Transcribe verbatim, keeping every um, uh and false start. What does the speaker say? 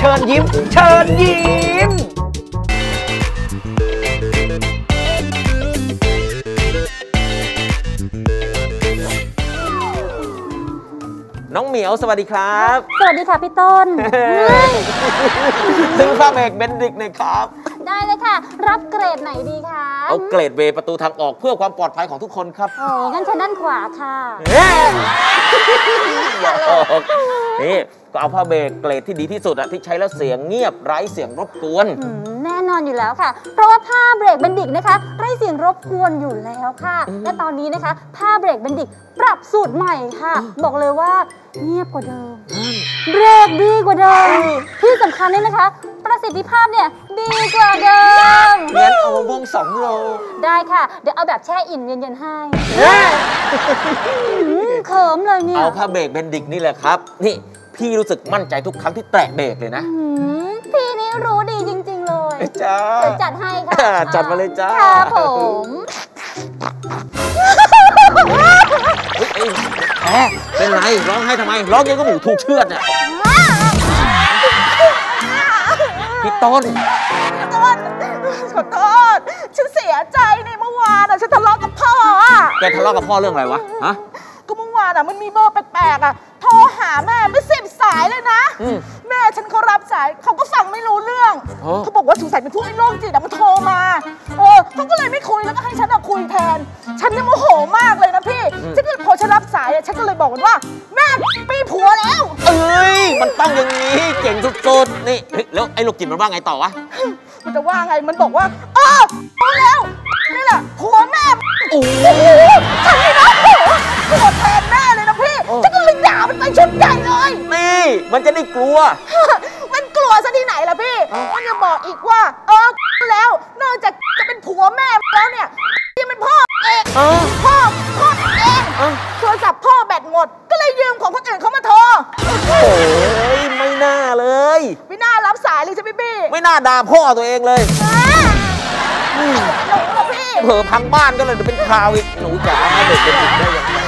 ชิญยิ้มเชิญยิ้มน้องเหมียวสวัสดีครับสวัสดีค่ะพี่ต้นซื้อผ้าเบรกเบนดิกหน่อยครับได้เลยค่ะรับเกรดไหนดีคะเอาเกรดเวประตูทางออกเพื่อความปลอดภัยของทุกคนครับโอ้งั้นฉันด้านขวาค่ะนี่ก็เอาผ้าเบรกเกรดที่ดีที่สุดอะที่ใช้แล้วเสียงเงียบไร้เสียงรบกวนแน่นอนอยู่แล้วค่ะเพราะว่าผ้าเบรกเบนดิกนะคะไร้เสียงรบกวนอยู่แล้วค่ะและตอนนี้นะคะผ้าเบรกเบนดิกปรับสูตรใหม่ค่ะบอกเลยว่าเงียบกว่าเดิมเบรกดีกว่าเดิมที่สำคัญนี่นะคะประสิทธิภาพเนี่ยดีกว่าเดิมงั้นเอาวงสองโลได้ค่ะเดี๋ยวเอาแบบแช่อิ่มเย็นๆให้เขิมเลยเนี่ยเอาผ้าเบรกเบนดิกนี่แหละครับนี่พี่รู้สึกมั่นใจทุกครั้งที่แตะเบรกเลยนะพี่นี่รู้ดีจริงๆเลยจ้าเดี๋ยวจัดให้ค่ะจัดมาเลยจ้าครับผมแอบเป็นไรร้องให้ทำไมร้องยังก็หมูถูกเชือดอ่ะพี่ต้นพี่ต้นขอโทษฉันเสียใจในเมื่อวานอ่ะฉันทะเลาะกับพ่ออ่ะแกทะเลาะกับพ่อเรื่องอะไรวะฮะก็เมื่อวานอ่ะมันมีเบอร์แปลกๆอ่ะโทรหาแม่ไม่สิบสายเลยนะแม่ฉันเขารับสายเขาก็ฟังไม่รู้เรื่องเขาบอกว่าสงสัยเป็นพวกไอ้โรคจิตอ่ะมันโทรมาเออเขาก็เลยไม่คุยแล้วก็ให้ฉันอ่ะคุยแทนฉันเนี่ยโมโหมากเลยนะพี่ฉันก็พอฉันรับสายอ่ะฉันก็เลยบอกมันว่าแม่มีผัวแล้วเอ้ยมันต้องอย่างนี้เก่งสุดๆนี่แล้วไอ้โรคจิตมันว่าไงต่อวะมันจะว่าไงมันบอกว่าเออรู้แล้วนี่แหละผัวแม่โอ้ฉันนี่นะโกรธแทนแม่เลยนะพี่ฉันก็เลยด่ามันไปชุดใหญ่เลยนี่มันจะได้กลัวมันกลัวซะที่ไหนล่ะพี่มันจะบอกอีกว่าเออแล้วนอกจากจะเป็นผัวแม่แล้วเนี่ยยังเป็นพ่อเองพ่อพ่อเองโทรศัพท์พ่อแบตหมดก็เลยยืมของคนอื่นเขามาโทรโอ้ยไม่น่าเลยไม่น่ารับสายเลยใช่ไหมพี่ไม่น่าด่าพ่อตัวเองเลยหนูล่ะพี่เผลอพังบ้านก็เลยเป็นข่าวอีกหนูจ๋าเด็กเป็นเด็กได้ยังไง